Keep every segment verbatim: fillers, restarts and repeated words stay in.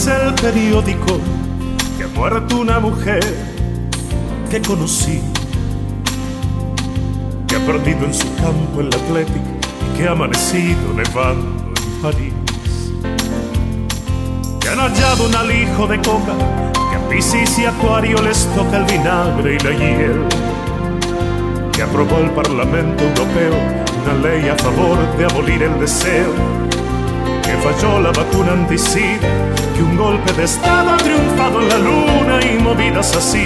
dice el periódico que ha muerto una mujer que conocí, que ha perdido en su campo el Atlético y que ha amanecido nevando en París. Que han hallado un alijo de coca, que a Piscis y Acuario les toca el vinagre y la hiel. Que aprobó el Parlamento Europeo una ley a favor de abolir el deseo. Que falló la vacuna antisida, que un golpe de estado ha triunfado en la luna y movidas así.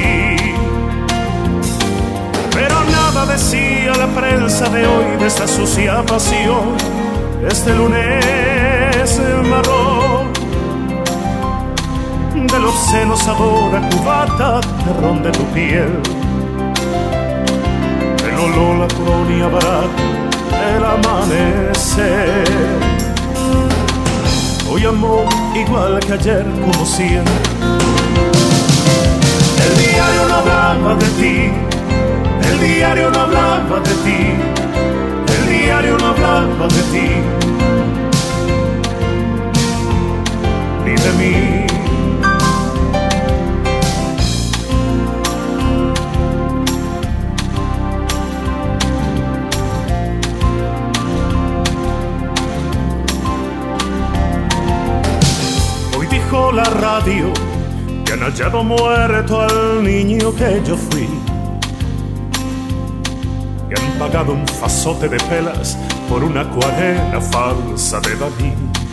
Pero nada decía la prensa de hoy de esta sucia pasión, este lunes marrón, del obsceno sabor a cubata que ronde tu piel, el olor a colonia barata, el amanecer. Hoy amor igual que ayer, como siempre. El diario no hablaba de ti, el diario no hablaba de ti, el diario no hablaba de ti, ni de mí. Dijo la radio que han hallado muerto al niño que yo fui, que han pagado un fazote de pelas por una acuarela falsa de Dalí,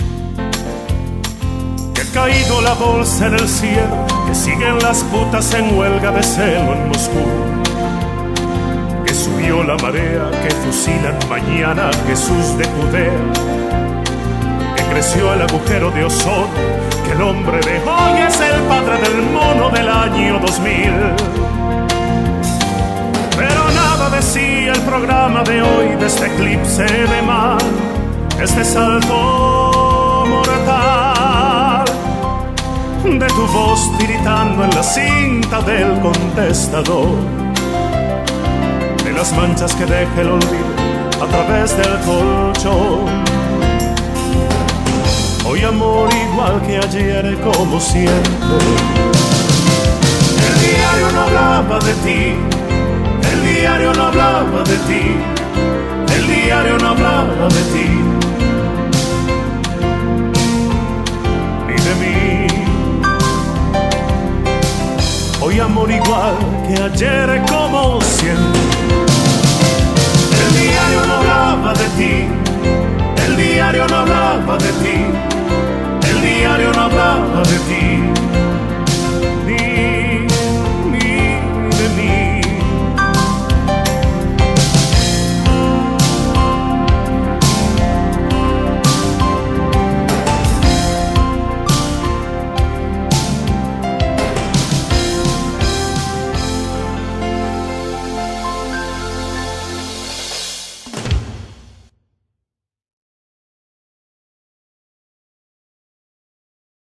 que ha caído la bolsa en el cielo, que siguen las putas en huelga de celo en Moscú, que subió la marea, que fusilan mañana a Jesús de Judea, que creció el agujero de ozono, que el hombre de hoy es el padre del mono del año dos mil. Pero nada decía el programa de hoy de este eclipse de mar, este salto mortal, de tu voz tiritando en la cinta del contestador, de las manchas que deja el olvido a través del colchón. Hoy amor igual que ayer, como siempre. El diario no hablaba de ti, el diario no hablaba de ti, el diario no hablaba de ti, ni de mí. Hoy amor igual que ayer,